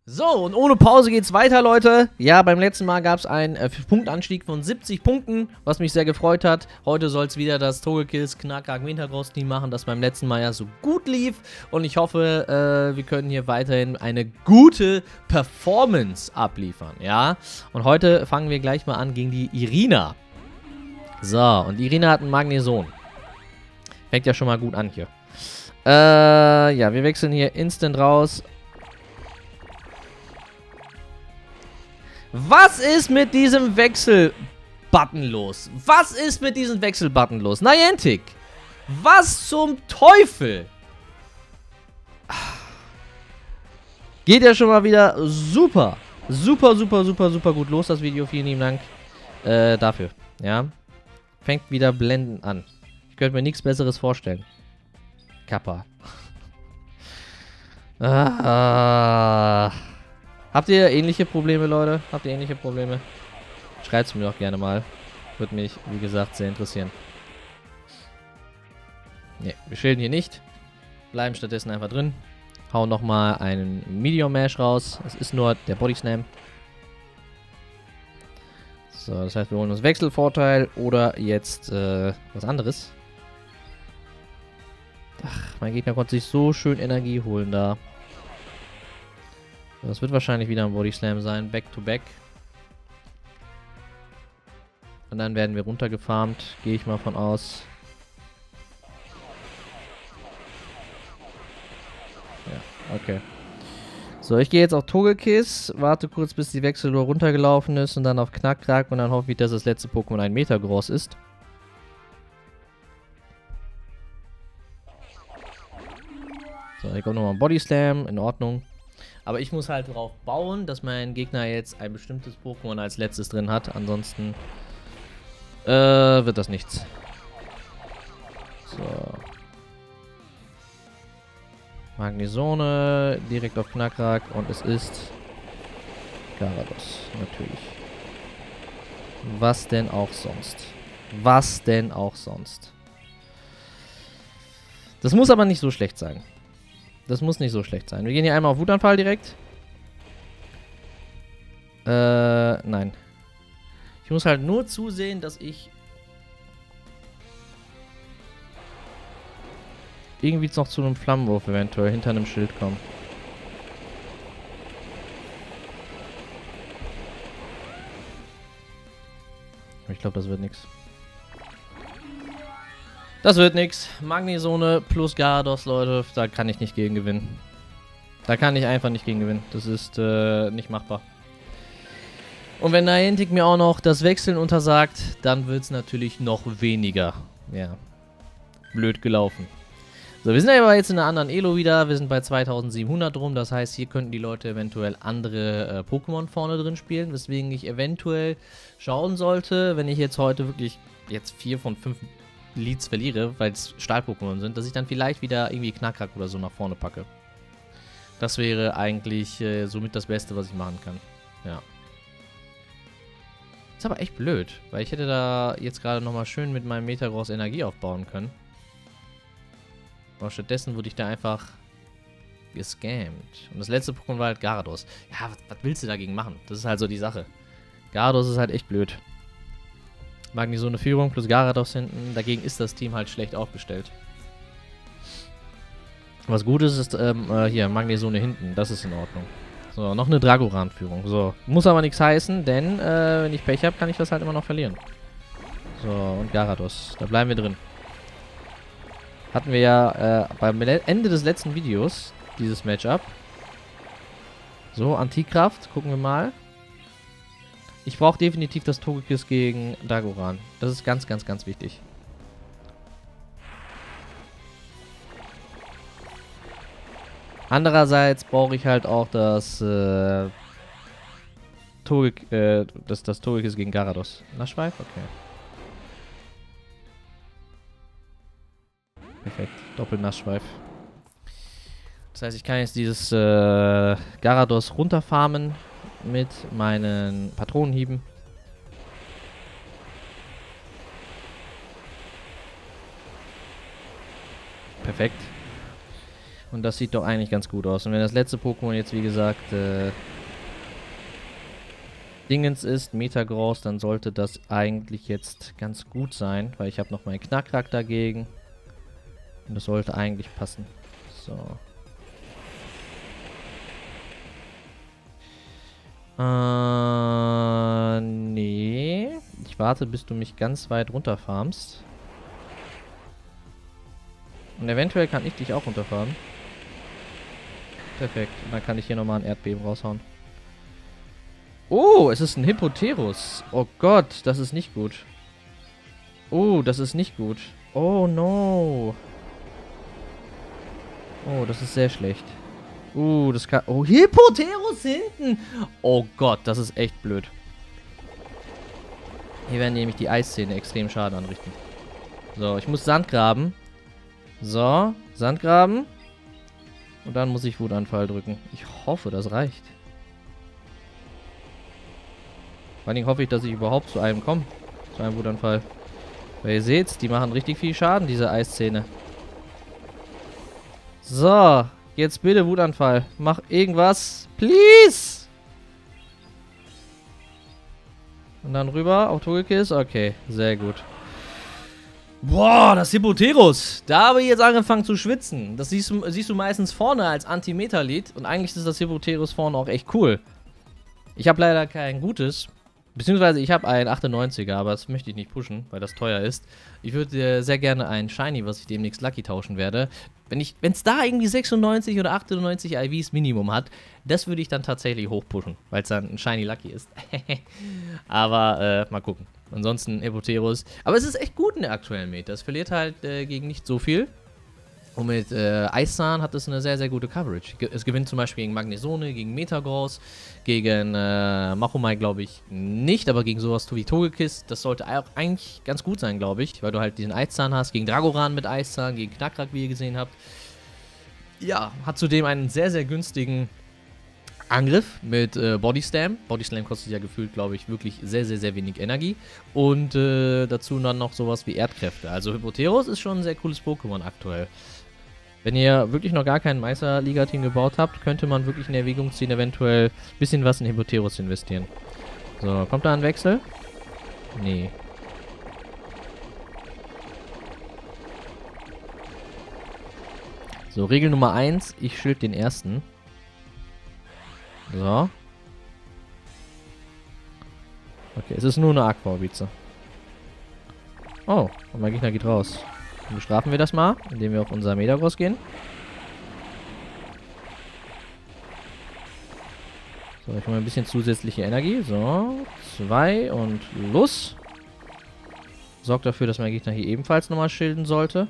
So, und ohne Pause geht's weiter, Leute. Ja, beim letzten Mal gab es einen Punktanstieg von 70 Punkten, was mich sehr gefreut hat. Heute soll es wieder das Togelkills Knackrag Wintergroß-Team machen, das beim letzten Mal ja so gut lief. Und ich hoffe, wir können hier weiterhin eine gute Performance abliefern, ja. Und heute fangen wir gleich mal an gegen die Irina. So, und Irina hat einen Magneson. Fängt ja schon mal gut an hier. Ja, wir wechseln hier instant raus. Was ist mit diesem Wechsel-Button los? Was ist mit diesem Wechsel-Button los? Niantic! Was zum Teufel? Geht ja schon mal wieder super. Super gut los, das Video. Vielen lieben Dank dafür. Ja. Fängt wieder blendend an. Ich könnte mir nichts Besseres vorstellen. Kappa. Habt ihr ähnliche Probleme, Leute? Habt ihr ähnliche Probleme? Schreibt es mir doch gerne mal. Würde mich, wie gesagt, sehr interessieren. Ne, wir schilden hier nicht. Bleiben stattdessen einfach drin. Hauen nochmal einen Medium Mash raus. Es ist nur der Body Slam. So, das heißt, wir holen uns Wechselvorteil oder jetzt was anderes. Ach, mein Gegner konnte sich so schön Energie holen da. Das wird wahrscheinlich wieder ein Body Slam sein. Back to back. Und dann werden wir runtergefarmt. Gehe ich mal von aus. Ja, okay. So, ich gehe jetzt auf Togekiss. Warte kurz, bis die Wechseluhr runtergelaufen ist. Und dann auf Knackrag. Und dann hoffe ich, dass das letzte Pokémon ein Meter groß ist. So, hier kommt nochmal ein Body Slam. In Ordnung. Aber ich muss halt darauf bauen, dass mein Gegner jetzt ein bestimmtes Pokémon als letztes drin hat. Ansonsten wird das nichts. So. Magnesone, direkt auf Knackrag. Und es ist Gyarados, natürlich. Was denn auch sonst? Was denn auch sonst? Das muss aber nicht so schlecht sein. Das muss nicht so schlecht sein. Wir gehen hier einmal auf Wutanfall direkt. Nein. Ich muss halt nur zusehen, dass ich irgendwie noch zu einem Flammenwurf eventuell hinter einem Schild komme. Ich glaube, das wird nichts. Das wird nichts. Magnesone plus Gyarados, Leute. Da kann ich nicht gegen gewinnen. Da kann ich einfach nicht gegen gewinnen. Das ist nicht machbar. Und wenn Niantic mir auch noch das Wechseln untersagt, dann wird es natürlich noch weniger. Ja. Blöd gelaufen. So, wir sind aber jetzt in einer anderen Elo wieder. Wir sind bei 2700 rum. Das heißt, hier könnten die Leute eventuell andere Pokémon vorne drin spielen. Weswegen ich eventuell schauen sollte, wenn ich jetzt heute wirklich 4 von 5 Leads verliere, weil es Stahl-Pokémon sind, dass ich dann vielleicht wieder irgendwie Knackrag oder so nach vorne packe. Das wäre eigentlich somit das Beste, was ich machen kann. Ja. Ist aber echt blöd, weil ich hätte da jetzt gerade nochmal schön mit meinem Metagross Energie aufbauen können. Aber stattdessen wurde ich da einfach gescammt. Und das letzte Pokémon war halt Gyarados. Ja, was willst du dagegen machen? Das ist halt so die Sache. Gyarados ist halt echt blöd. Magnesone Führung plus Gyarados hinten. Dagegen ist das Team halt schlecht aufgestellt. Was gut ist, ist hier Magnesone hinten. Das ist in Ordnung. So, noch eine Dragoran-Führung. So, muss aber nichts heißen, denn wenn ich Pech habe, kann ich das halt immer noch verlieren. So, und Gyarados. Da bleiben wir drin. Hatten wir ja beim Ende des letzten Videos dieses Matchup. So, Antikraft. Gucken wir mal. Ich brauche definitiv das Togekiss gegen Dragoran. Das ist ganz wichtig. Andererseits brauche ich halt auch das Togekiss gegen Gyarados. Naschweif? Okay. Perfekt. Doppel-Naschweif. Das heißt, ich kann jetzt dieses Gyarados runterfarmen mit meinen Patronenhieben. Perfekt. Und das sieht doch eigentlich ganz gut aus. Und wenn das letzte Pokémon jetzt, wie gesagt, Dingens ist, Metagross, dann sollte das eigentlich jetzt ganz gut sein. Weil ich habe noch meinen Knackrack dagegen. Und das sollte eigentlich passen. So. Nee. Ich warte, bis du mich ganz weit runterfarmst. Und eventuell kann ich dich auch runterfahren. Perfekt. Und dann kann ich hier nochmal ein Erdbeben raushauen. Oh, es ist ein Hippoterus. Oh Gott, das ist nicht gut. Oh, das ist nicht gut. Oh no. Oh, das ist sehr schlecht. Das kann... Oh, Hippoterus hinten. Oh Gott, das ist echt blöd. Hier werden nämlich die Eiszähne extrem Schaden anrichten. So, ich muss Sand graben. So, Sand graben. Und dann muss ich Wutanfall drücken. Ich hoffe, das reicht. Vor allen Dingen hoffe ich, dass ich überhaupt zu einem komme. Zu einem Wutanfall. Weil ihr seht, die machen richtig viel Schaden, diese Eiszähne. So, jetzt bitte Wutanfall. Mach irgendwas. Please! Und dann rüber auf Togekiss. Okay, sehr gut. Boah, das Hippoterus. Da habe ich jetzt angefangen zu schwitzen. Das siehst du meistens vorne als Anti-Meta-Lied. Und eigentlich ist das Hippoterus vorne auch echt cool. Ich habe leider kein gutes. Beziehungsweise ich habe ein 98er, aber das möchte ich nicht pushen, weil das teuer ist. Ich würde sehr gerne ein Shiny, was ich demnächst Lucky tauschen werde. Wenn es da irgendwie 96 oder 98 IVs Minimum hat, das würde ich dann tatsächlich hochpushen, weil es dann ein Shiny Lucky ist. Aber mal gucken. Ansonsten Hippoterus. Aber es ist echt gut in der aktuellen Meta. Es verliert halt gegen nicht so viel. Und mit Eiszahn hat es eine sehr, sehr gute Coverage. Es gewinnt zum Beispiel gegen Magnesone, gegen Metagross, gegen Machomai glaube ich nicht, aber gegen sowas wie Togekiss, das sollte auch eigentlich ganz gut sein, glaube ich, weil du halt diesen Eiszahn hast, gegen Dragoran mit Eiszahn, gegen Knackrack, wie ihr gesehen habt. Ja, hat zudem einen sehr, sehr günstigen Angriff mit Body Slam. Body Slam kostet ja gefühlt, glaube ich, wirklich sehr, sehr, sehr wenig Energie. Und dazu dann noch sowas wie Erdkräfte. Also Hippoterus ist schon ein sehr cooles Pokémon aktuell. Wenn ihr wirklich noch gar kein Meisterliga-Team gebaut habt, könnte man wirklich in Erwägung ziehen, eventuell ein bisschen was in Hippoterus investieren. So, kommt da ein Wechsel? Nee. So, Regel Nummer 1, ich schild den ersten. So. Okay, es ist nur eine Aqua-Orbize. Oh, und mein Gegner geht raus. Dann bestrafen wir das mal, indem wir auf unser Metagross gehen. So, ich hole mal ein bisschen zusätzliche Energie. So, 2 und los. Sorgt dafür, dass mein Gegner hier ebenfalls nochmal schilden sollte.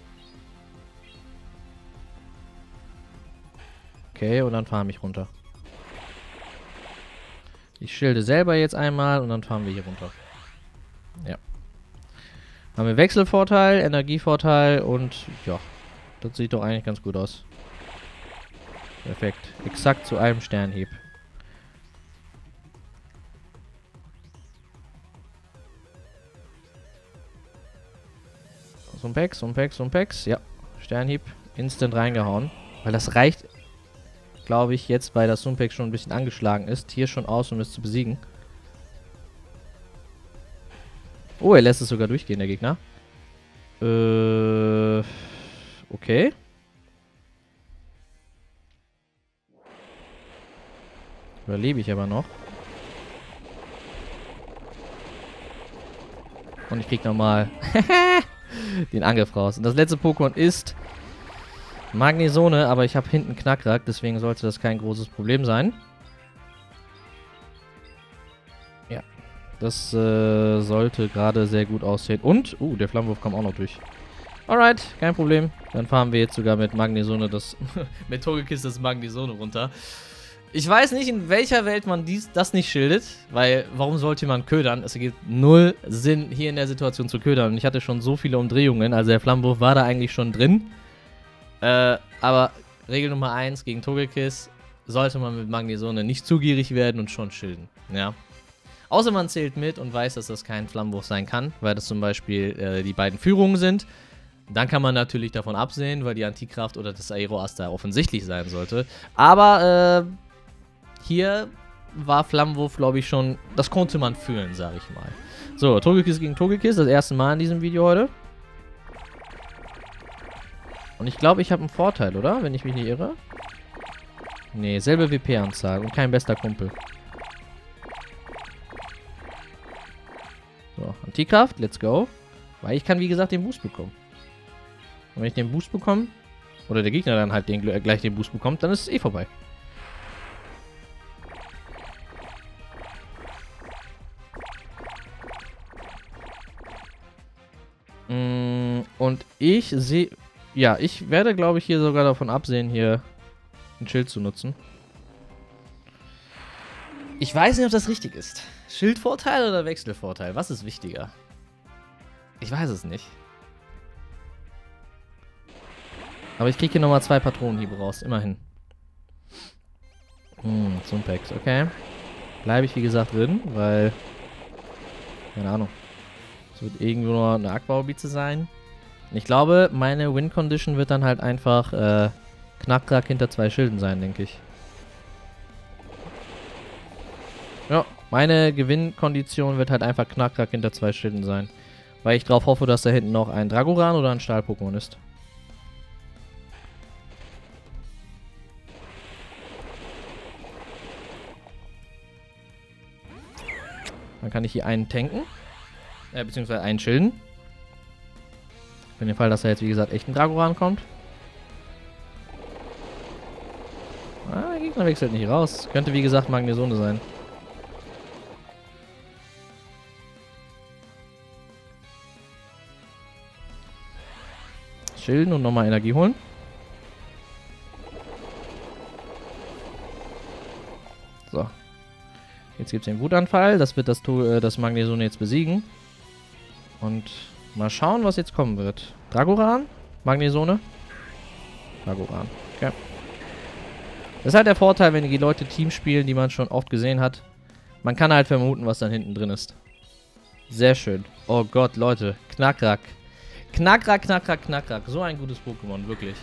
Okay, und dann fahren wir runter. Ich schilde selber jetzt einmal und dann fahren wir hier runter. Ja. Haben wir Wechselvorteil, Energievorteil und ja, das sieht doch eigentlich ganz gut aus. Perfekt. Exakt zu einem Sternhieb. Sumpex. Ja, Sternhieb. Instant reingehauen. Weil das reicht, glaube ich, jetzt, weil das Sumpex schon ein bisschen angeschlagen ist, hier schon aus, um es zu besiegen. Oh, er lässt es sogar durchgehen, der Gegner. Okay. Überlebe ich aber noch. Und ich krieg nochmal den Angriff raus. Und das letzte Pokémon ist Magnesone, aber ich habe hinten Knackrack, deswegen sollte das kein großes Problem sein. Ja, das sollte gerade sehr gut aussehen. Und, der Flammenwurf kam auch noch durch. Alright, kein Problem. Dann fahren wir jetzt sogar mit Magnesone mit Togekiss das Magnesone runter. Ich weiß nicht, in welcher Welt man das nicht schildet, weil warum sollte man ködern? Es ergibt null Sinn, hier in der Situation zu ködern. Und ich hatte schon so viele Umdrehungen, also der Flammenwurf war da eigentlich schon drin. Aber Regel Nummer 1 gegen Togekiss sollte man mit Magnesone nicht zu gierig werden und schon schilden. Ja. Außer man zählt mit und weiß, dass das kein Flammenwurf sein kann, weil das zum Beispiel die beiden Führungen sind. Dann kann man natürlich davon absehen, weil die Antikraft oder das Aeroaster offensichtlich sein sollte. Aber hier war Flammenwurf, glaube ich, schon... Das konnte man fühlen, sage ich mal. So, Togekiss gegen Togekiss, das erste Mal in diesem Video heute. Und ich glaube, ich habe einen Vorteil, oder? Wenn ich mich nicht irre. Nee, selbe WP-Anzahl und kein bester Kumpel. So, Antikraft, let's go. Weil ich kann, wie gesagt, den Boost bekommen. Und wenn ich den Boost bekomme, oder der Gegner dann halt gleich den Boost bekommt, dann ist es eh vorbei. Und ich sehe... Ja, ich werde, glaube ich, hier sogar davon absehen, hier ein Schild zu nutzen. Ich weiß nicht, ob das richtig ist. Schildvorteil oder Wechselvorteil? Was ist wichtiger? Ich weiß es nicht. Aber ich kriege hier nochmal 2 Patronenhiebe raus, immerhin. Zumpex, okay. Bleibe ich, wie gesagt, drin, weil... Keine Ahnung. Es wird irgendwo nur eine Aqua-Obize sein. Ich glaube, meine Win-Condition wird dann halt einfach Knackrack hinter 2 Schilden sein, denke ich. Ja, meine Gewinnkondition wird halt einfach Knackrack hinter 2 Schilden sein. Weil ich drauf hoffe, dass da hinten noch ein Dragoran oder ein Stahl-Pokémon ist. Dann kann ich hier einen tanken. Beziehungsweise einen schilden. Für den Fall, dass da jetzt, wie gesagt, echt ein Dragoran kommt. Der Gegner wechselt nicht raus. Könnte, wie gesagt, Magnesone sein. Schilden und nochmal Energie holen. So. Jetzt gibt es den Wutanfall. Das wird das Magnesone jetzt besiegen. Und mal schauen, was jetzt kommen wird. Dragoran? Magnesone? Dragoran. Okay. Das ist halt der Vorteil, wenn die Leute Teams spielen, die man schon oft gesehen hat. Man kann halt vermuten, was dann hinten drin ist. Sehr schön. Oh Gott, Leute. Knackrack. Knackrack, Knackrack, Knackrack. So ein gutes Pokémon, wirklich.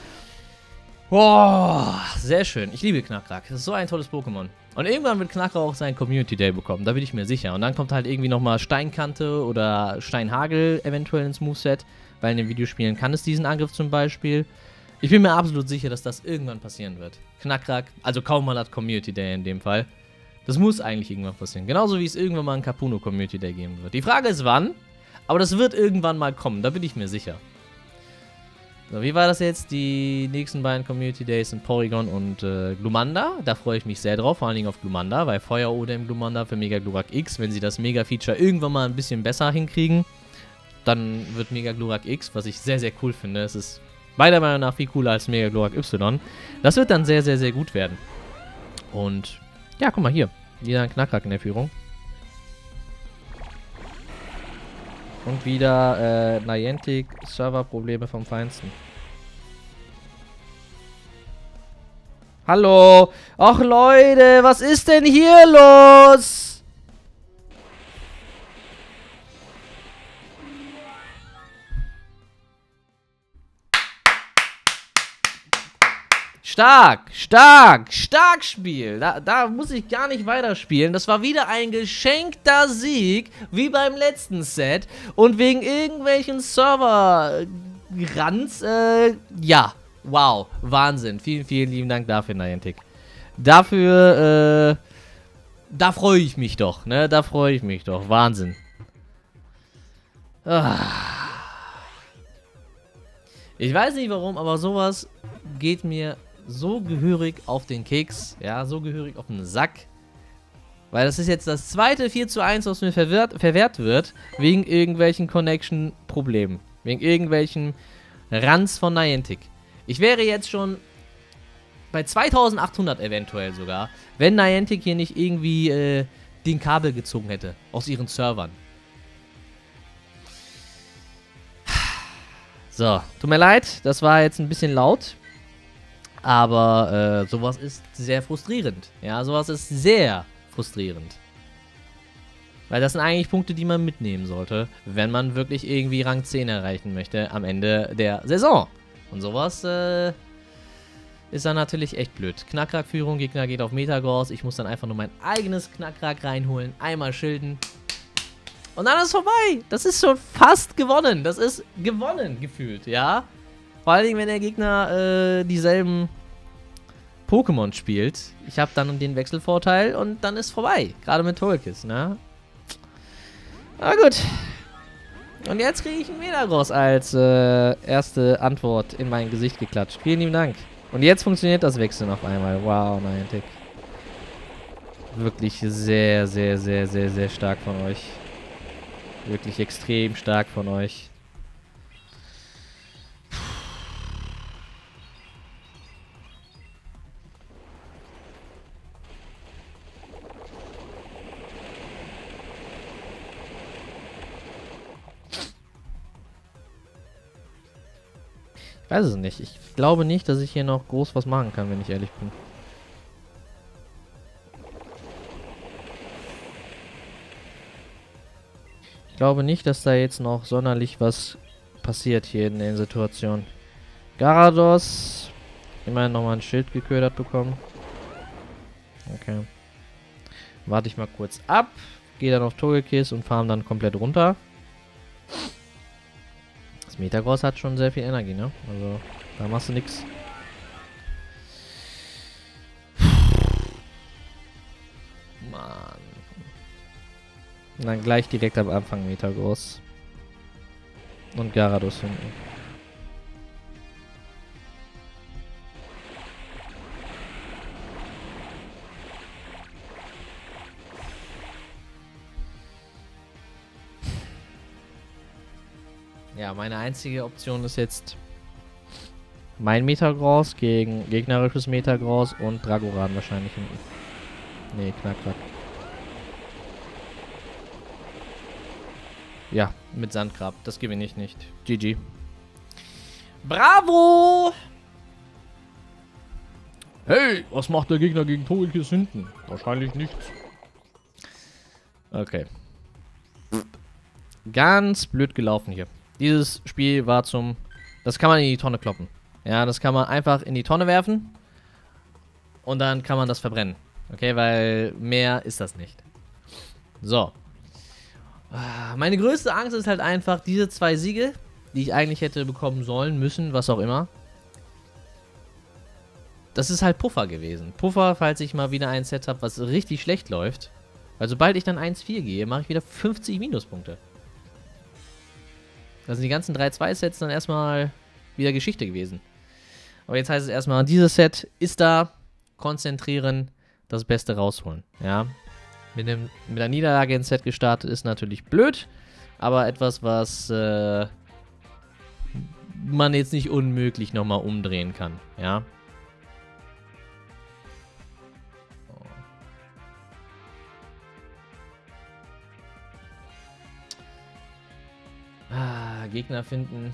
Boah, sehr schön. Ich liebe Knackrack. Das ist so ein tolles Pokémon. Und irgendwann wird Knackrack auch seinen Community Day bekommen. Da bin ich mir sicher. Und dann kommt halt irgendwie nochmal Steinkante oder Steinhagel eventuell ins Moveset. Weil in den Videospielen kann es diesen Angriff zum Beispiel. Ich bin mir absolut sicher, dass das irgendwann passieren wird. Knackrack, also kaum mal hat Community Day in dem Fall. Das muss eigentlich irgendwann passieren. Genauso wie es irgendwann mal einen Kapuno Community Day geben wird. Die Frage ist wann, aber das wird irgendwann mal kommen. Da bin ich mir sicher. So, wie war das jetzt? Die nächsten beiden Community Days sind Porygon und Glumanda. Da freue ich mich sehr drauf, vor allen Dingen auf Glumanda, weil Feuer-Ode im Glumanda für Mega Glurak X, wenn sie das Mega-Feature irgendwann mal ein bisschen besser hinkriegen, dann wird Mega Glurak X, was ich sehr, sehr cool finde. Es ist meiner Meinung nach viel cooler als Mega Glurak Y. Das wird dann sehr, sehr, sehr gut werden. Und ja, guck mal hier. Wieder ein Knackrack in der Führung. Und wieder Niantic Serverprobleme vom Feinsten. Hallo! Ach Leute, was ist denn hier los? Stark, stark, stark Spiel. Da muss ich gar nicht weiterspielen. Das war wieder ein geschenkter Sieg, wie beim letzten Set. Und wegen irgendwelchen Server-Ranz, ja, wow, Wahnsinn. Vielen, vielen lieben Dank dafür, Niantic. Dafür, da freue ich mich doch, ne? Da freue ich mich doch. Wahnsinn. Ich weiß nicht warum, aber sowas geht mir so gehörig auf den Keks, ja, so gehörig auf den Sack. Weil das ist jetzt das zweite 4:1, was mir verwehrt wird, wegen irgendwelchen Connection-Problemen. Wegen irgendwelchen Ranz von Niantic. Ich wäre jetzt schon bei 2800 eventuell sogar, wenn Niantic hier nicht irgendwie den Kabel gezogen hätte aus ihren Servern. So, tut mir leid, das war jetzt ein bisschen laut. Aber sowas ist sehr frustrierend. Ja, sowas ist sehr frustrierend. Weil das sind eigentlich Punkte, die man mitnehmen sollte, wenn man wirklich irgendwie Rang 10 erreichen möchte am Ende der Saison. Und sowas ist dann natürlich echt blöd. Knackrack-Führung, Gegner geht auf Metagross. Ich muss dann einfach nur mein eigenes Knackrack reinholen, einmal schilden. Und dann ist vorbei. Das ist schon fast gewonnen. Das ist gewonnen gefühlt, ja. Vor allen Dingen, wenn der Gegner dieselben Pokémon spielt. Ich habe dann den Wechselvorteil und dann ist vorbei. Gerade mit Togekiss, ne? Na gut. Und jetzt kriege ich einen Metagross als erste Antwort in mein Gesicht geklatscht. Vielen lieben Dank. Und jetzt funktioniert das Wechseln auf einmal. Wow, Niantic. Wirklich sehr, sehr, sehr, sehr, sehr stark von euch. Wirklich extrem stark von euch. Ich weiß es nicht. Ich glaube nicht, dass ich hier noch groß was machen kann, wenn ich ehrlich bin. Ich glaube nicht, dass da jetzt noch sonderlich was passiert hier in der Situation. Gyarados. Immerhin nochmal ein Schild geködert bekommen. Okay. Warte ich mal kurz ab. Gehe dann auf Togekiss und farm dann komplett runter. Das Metagross hat schon sehr viel Energie, ne? Also, da machst du nix. Mann. Und dann gleich direkt am Anfang Metagross. Und Gyarados hinten. Ja, meine einzige Option ist jetzt mein Metagross gegen gegnerisches Metagross und Dragoran wahrscheinlich hinten. Nee, Knackrack. Ja, mit Sandgrab. Das gewinne ich nicht. GG. Bravo! Hey, was macht der Gegner gegen Togekiss hinten? Wahrscheinlich nichts. Okay. Ganz blöd gelaufen hier. Dieses Spiel war zum... Das kann man in die Tonne kloppen. Ja, das kann man einfach in die Tonne werfen. Und dann kann man das verbrennen. Okay, weil mehr ist das nicht. So. Meine größte Angst ist halt einfach diese 2 Siege, die ich eigentlich hätte bekommen sollen, müssen, was auch immer. Das ist halt Puffer gewesen. Puffer, falls ich mal wieder ein Set habe, was richtig schlecht läuft. Weil sobald ich dann 1-4 gehe, mache ich wieder 50 Minuspunkte. Da sind die ganzen 3-2-Sets dann erstmal wieder Geschichte gewesen. Aber jetzt heißt es erstmal, dieses Set ist da, konzentrieren, das Beste rausholen. Ja. Mit der Niederlage ins Set gestartet ist natürlich blöd, aber etwas, was man jetzt nicht unmöglich nochmal umdrehen kann. Ja. Gegner finden.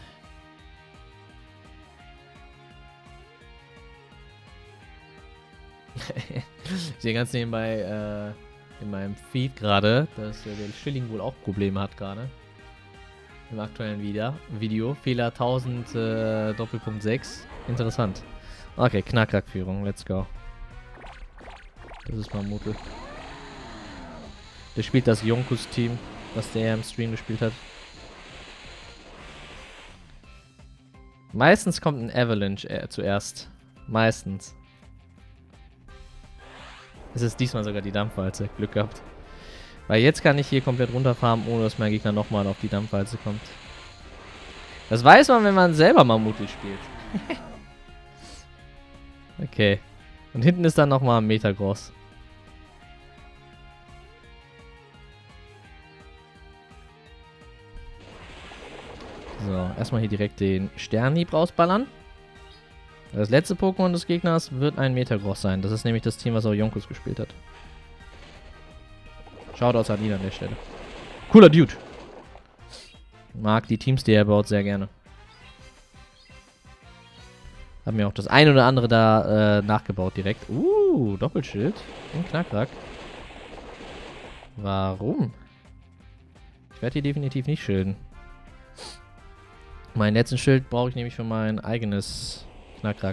Ich sehe ganz nebenbei in meinem Feed gerade, dass der Schilling wohl auch Probleme hat gerade. Im aktuellen Video. Fehler 1000 Doppelpunkt 6. Interessant. Okay, Knackrack-Führung. Let's go. Das ist Mamutel. Der spielt das Yonkus-Team, was der im Stream gespielt hat. Meistens kommt ein Avalanche zuerst. Meistens. Es ist diesmal sogar die Dampfwalze. Glück gehabt. Weil jetzt kann ich hier komplett runterfahren, ohne dass mein Gegner nochmal auf die Dampfwalze kommt. Das weiß man, wenn man selber Mamutel spielt. Okay. Und hinten ist dann nochmal ein Metagross. So, erstmal hier direkt den Sternhieb rausballern. Das letzte Pokémon des Gegners wird ein Metagross sein. Das ist nämlich das Team, was auch Yonkus gespielt hat. Shoutouts an ihn an der Stelle. Cooler Dude. Mag die Teams, die er baut, sehr gerne. Hab mir auch das ein oder andere da nachgebaut direkt. Doppelschild. Und Knackrack. Warum? Ich werde hier definitiv nicht schilden. Meinen letzten Schild brauche ich nämlich für mein eigenes Knackrack.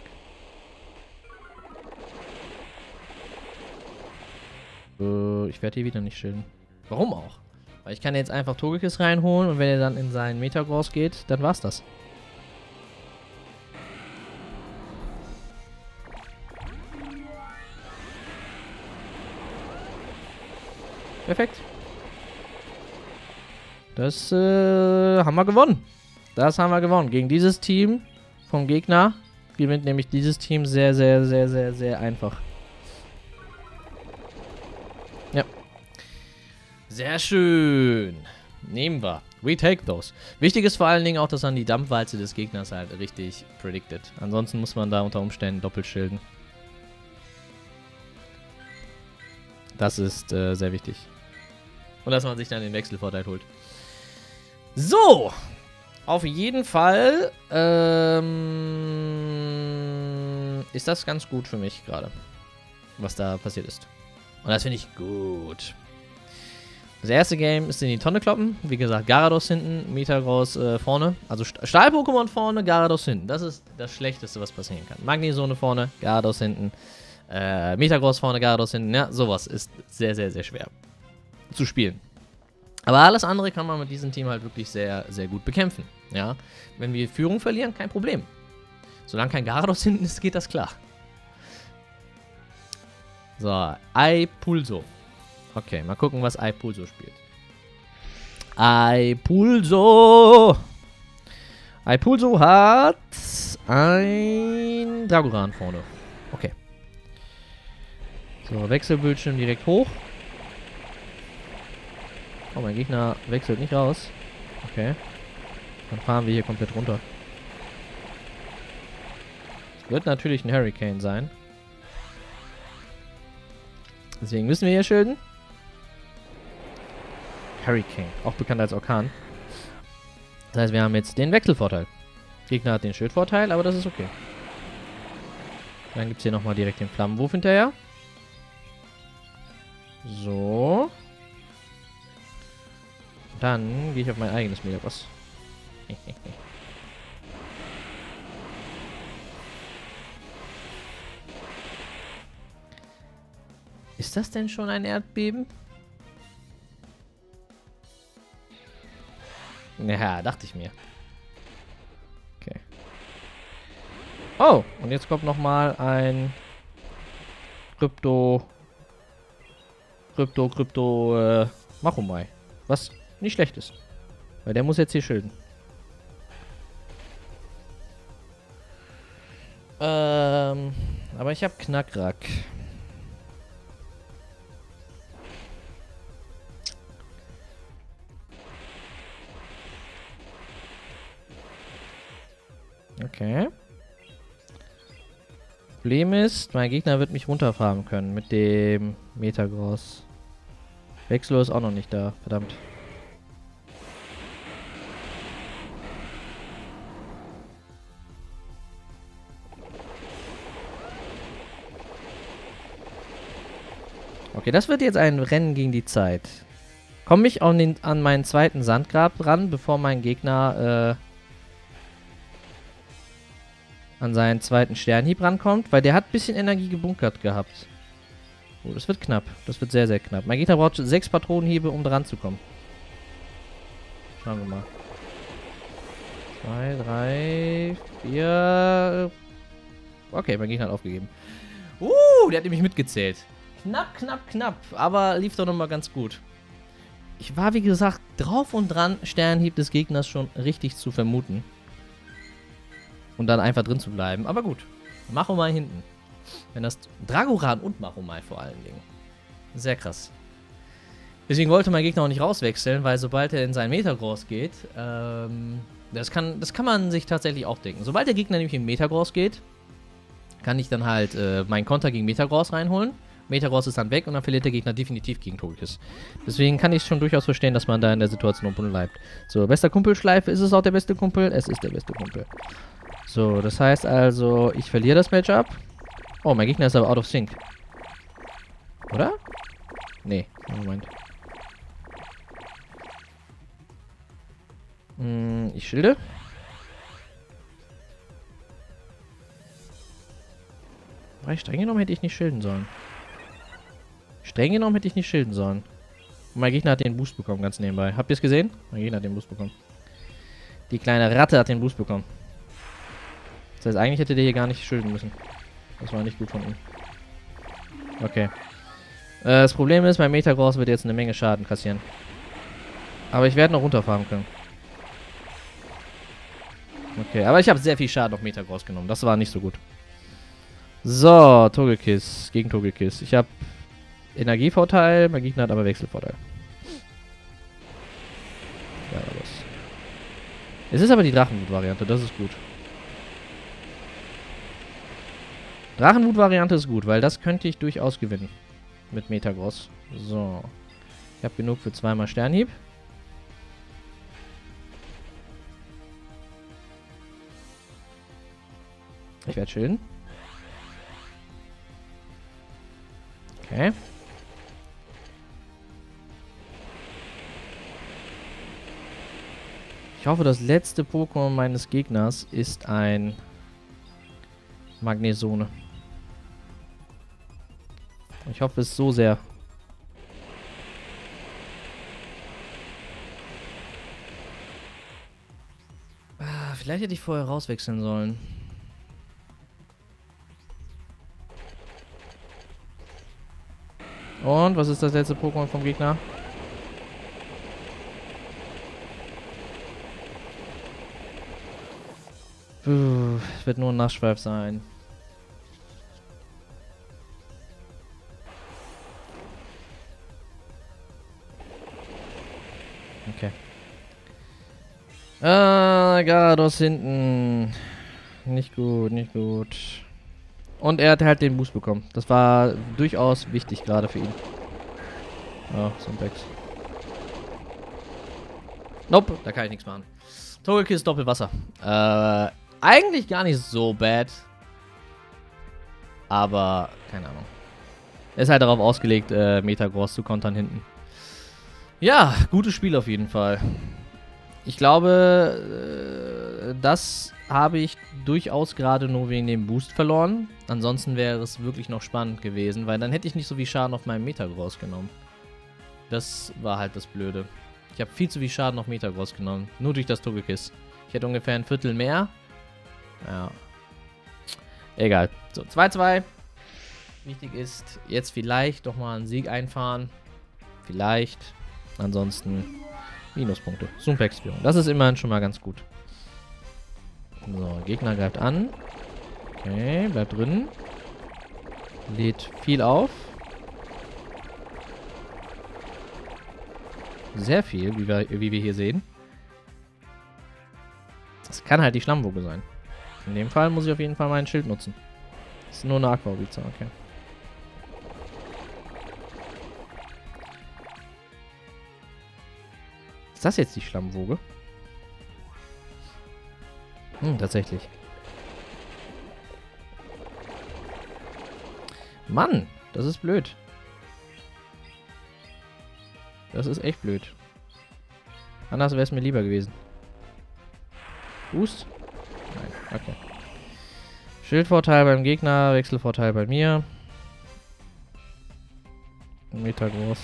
Ich werde hier wieder nicht schilden. Warum auch? Weil ich kann jetzt einfach Togekiss reinholen und wenn er dann in seinen Metagross geht, dann war's das. Perfekt. Das haben wir gewonnen. Das haben wir gewonnen. Gegen dieses Team vom Gegner gewinnt nämlich dieses Team sehr, sehr, sehr, sehr, sehr einfach. Ja. Sehr schön. Nehmen wir. We take those. Wichtig ist vor allen Dingen auch, dass man die Dampfwalze des Gegners halt richtig predicted. Ansonsten muss man da unter Umständen doppelt schilden. Das ist sehr wichtig. Und dass man sich dann den Wechselvorteil holt. So. Auf jeden Fall ist das ganz gut für mich gerade, was da passiert ist. Und das finde ich gut. Das erste Game ist in die Tonne kloppen. Wie gesagt, Gyarados hinten, Metagross vorne. Also Stahl-Pokémon vorne, Gyarados hinten. Das ist das Schlechteste, was passieren kann. Magnezone vorne, Gyarados hinten. Metagross vorne, Gyarados hinten. Ja, sowas ist sehr, sehr, sehr schwer zu spielen. Aber alles andere kann man mit diesem Team halt wirklich sehr, sehr gut bekämpfen. Ja, wenn wir Führung verlieren, kein Problem. Solange kein Gyarados hinten ist, geht das klar. So, Aipulso. Okay, mal gucken, was Aipulso spielt. Aipulso hat ein Dragoran vorne. Okay. So, Wechselbildschirm direkt hoch. Oh, mein Gegner wechselt nicht raus. Okay. Dann fahren wir hier komplett runter. Es wird natürlich ein Hurricane sein. Deswegen müssen wir hier schilden. Hurricane, auch bekannt als Orkan. Das heißt, wir haben jetzt den Wechselvorteil. Gegner hat den Schildvorteil, aber das ist okay. Dann gibt es hier nochmal direkt den Flammenwurf hinterher. So. Dann gehe ich auf mein eigenes Metagross. Ist das denn schon ein Erdbeben? Ja, dachte ich mir. Okay. Oh, und jetzt kommt nochmal ein Krypto Machomai. Was nicht schlecht ist. Weil der muss jetzt hier schilden. Aber ich habe Knackrack. Okay. Problem ist, mein Gegner wird mich runterfahren können mit dem Metagross. Wechsel ist auch noch nicht da, verdammt. Okay, das wird jetzt ein Rennen gegen die Zeit. Komme ich an meinen zweiten Sandgrab ran, bevor mein Gegner an seinen zweiten Sternhieb rankommt? Weil der hat ein bisschen Energie gebunkert gehabt. Oh, das wird knapp. Das wird sehr, sehr knapp. Mein Gegner braucht 6 Patronenhiebe, um dran zu kommen. Schauen wir mal. 2, 3, 4. Okay, mein Gegner hat aufgegeben. Der hat nämlich mitgezählt. Knapp, knapp, knapp. Aber lief doch nochmal ganz gut. Ich war, wie gesagt, drauf und dran, Sternhieb des Gegners schon richtig zu vermuten. Und dann einfach drin zu bleiben. Aber gut. Machomai hinten. Wenn das Dragoran und Machomai vor allen Dingen. Sehr krass. Deswegen wollte mein Gegner auch nicht rauswechseln, weil sobald er in seinen Metagross geht, das kann man sich tatsächlich auch denken. Sobald der Gegner nämlich in Metagross geht, kann ich dann halt meinen Konter gegen Metagross reinholen. Metagross ist dann weg und dann verliert der Gegner definitiv gegen Togekiss. Deswegen kann ich schon durchaus verstehen, dass man da in der Situation unten bleibt. So, bester Kumpelschleife. Ist es auch der beste Kumpel? Es ist der beste Kumpel. So, das heißt also, ich verliere das Matchup. Oh, mein Gegner ist aber out of sync. Oder? Nee, Moment. Ich schilde. Weil streng genommen hätte ich nicht schilden sollen. Streng genommen hätte ich nicht schilden sollen. Und mein Gegner hat den Boost bekommen, ganz nebenbei. Habt ihr es gesehen? Mein Gegner hat den Boost bekommen. Die kleine Ratte hat den Boost bekommen. Das heißt, eigentlich hätte der hier gar nicht schilden müssen. Das war nicht gut von ihm. Okay. Das Problem ist, mein Metagross wird jetzt eine Menge Schaden kassieren. Aber ich werde noch runterfahren können. Okay, aber ich habe sehr viel Schaden auf Metagross genommen. Das war nicht so gut. So, Togekiss gegen Togekiss. Ich habe Energievorteil, mein Gegner hat aber Wechselvorteil. Ja, los. Es ist aber die Drachenwut-Variante, das ist gut. Drachenwut-Variante ist gut, weil das könnte ich durchaus gewinnen. Mit Metagross. So. Ich habe genug für zweimal Sternhieb. Ich werde schilden. Okay. Ich hoffe, das letzte Pokémon meines Gegners ist ein Magnesone. Ich hoffe es so sehr. Vielleicht hätte ich vorher rauswechseln sollen. Und was ist das letzte Pokémon vom Gegner? Es wird nur ein Nassschweif sein. Okay. Gyarados hinten. Nicht gut, nicht gut. Und er hat halt den Boost bekommen. Das war durchaus wichtig gerade für ihn. Oh, Simpex. Nope, da kann ich nichts machen. Togekiss Doppelwasser. Eigentlich gar nicht so bad. Aber, keine Ahnung. Er ist halt darauf ausgelegt, Metagross zu kontern hinten. Ja, gutes Spiel auf jeden Fall. Ich glaube, das habe ich durchaus gerade nur wegen dem Boost verloren. Ansonsten wäre es wirklich noch spannend gewesen, weil dann hätte ich nicht so viel Schaden auf meinem Metagross genommen. Das war halt das Blöde. Ich habe viel zu viel Schaden auf Metagross genommen. Nur durch das Togekiss. Ich hätte ungefähr ein Viertel mehr. Ja. Egal. So, 2-2. Wichtig ist, jetzt vielleicht doch mal einen Sieg einfahren. Vielleicht. Ansonsten Minuspunkte. Sumpfexplosion. Das ist immerhin schon mal ganz gut. So, Gegner greift an. Okay, bleibt drin. Lädt viel auf. Sehr viel, wie wir hier sehen. Das kann halt die Schlammwoge sein. In dem Fall muss ich auf jeden Fall meinen Schild nutzen. Das ist nur eine Aquavize, okay. Ist das jetzt die Schlammwoge? Tatsächlich. Mann, das ist blöd. Das ist echt blöd. Anders wäre es mir lieber gewesen. Boost? Nein, okay. Schildvorteil beim Gegner, Wechselvorteil bei mir. Metagross.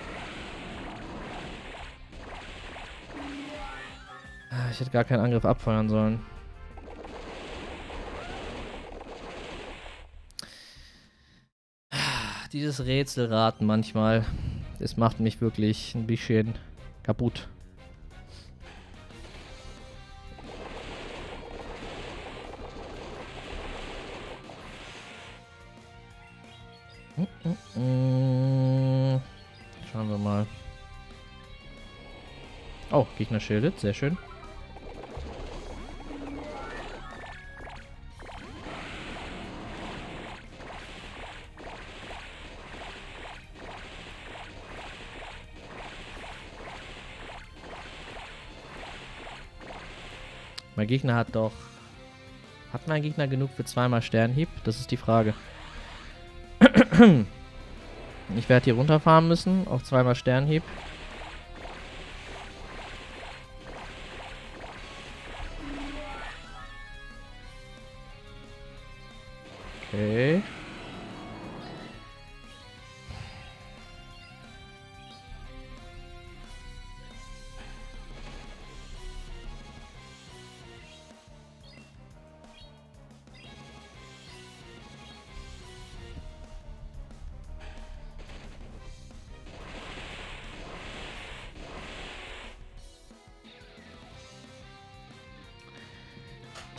Ich hätte gar keinen Angriff abfeuern sollen. Dieses Rätselraten manchmal, das macht mich wirklich ein bisschen kaputt. Schauen wir mal. Oh, Gegner schildet, sehr schön. Mein Gegner hat doch... Hat mein Gegner genug für zweimal Sternhieb? Das ist die Frage. Ich werde hier runterfahren müssen auf zweimal Sternhieb.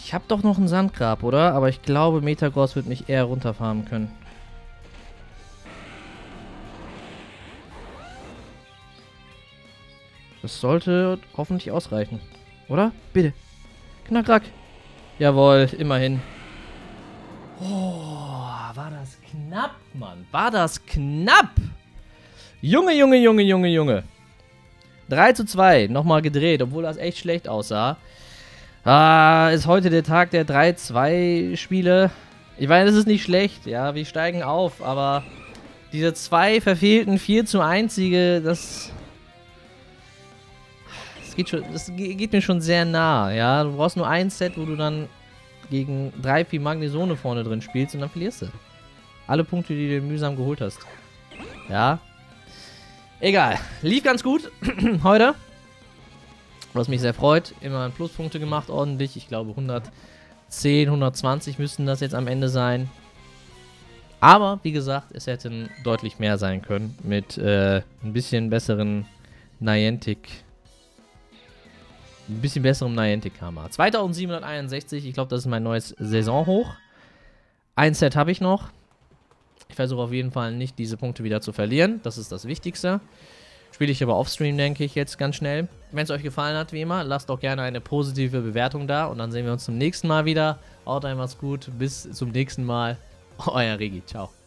Ich habe doch noch einen Sandgrab, oder? Aber ich glaube, Metagross wird mich eher runterfarmen können. Das sollte hoffentlich ausreichen. Oder? Bitte. Knackrack. Jawohl, immerhin. Oh, war das knapp, Mann. War das knapp. Junge, Junge, Junge, Junge, Junge. 3:2. Nochmal gedreht, obwohl das echt schlecht aussah. Ist heute der Tag der 3-2-Spiele. Ich meine, das ist nicht schlecht. Ja, wir steigen auf, aber diese 2 verfehlten 4:1 Siege, das geht mir schon sehr nah. Ja, du brauchst nur ein Set, wo du dann gegen 3-4 Magnesone vorne drin spielst und dann verlierst du. Alle Punkte, die du mühsam geholt hast. Ja. Egal. Lief ganz gut heute. Was mich sehr freut. Immer Pluspunkte gemacht, ordentlich. Ich glaube 110, 120 müssten das jetzt am Ende sein. Aber, wie gesagt, es hätten deutlich mehr sein können. Mit ein bisschen besseren Niantic. Ein bisschen besserem Niantic-Karma. 2761. Ich glaube, das ist mein neues Saisonhoch. Ein Set habe ich noch. Ich versuche auf jeden Fall nicht, diese Punkte wieder zu verlieren. Das ist das Wichtigste. Spiele ich aber offstream, denke ich, jetzt ganz schnell. Wenn es euch gefallen hat, wie immer, lasst doch gerne eine positive Bewertung da. Und dann sehen wir uns zum nächsten Mal wieder. Haut rein, macht's gut. Bis zum nächsten Mal. Euer Regi. Ciao.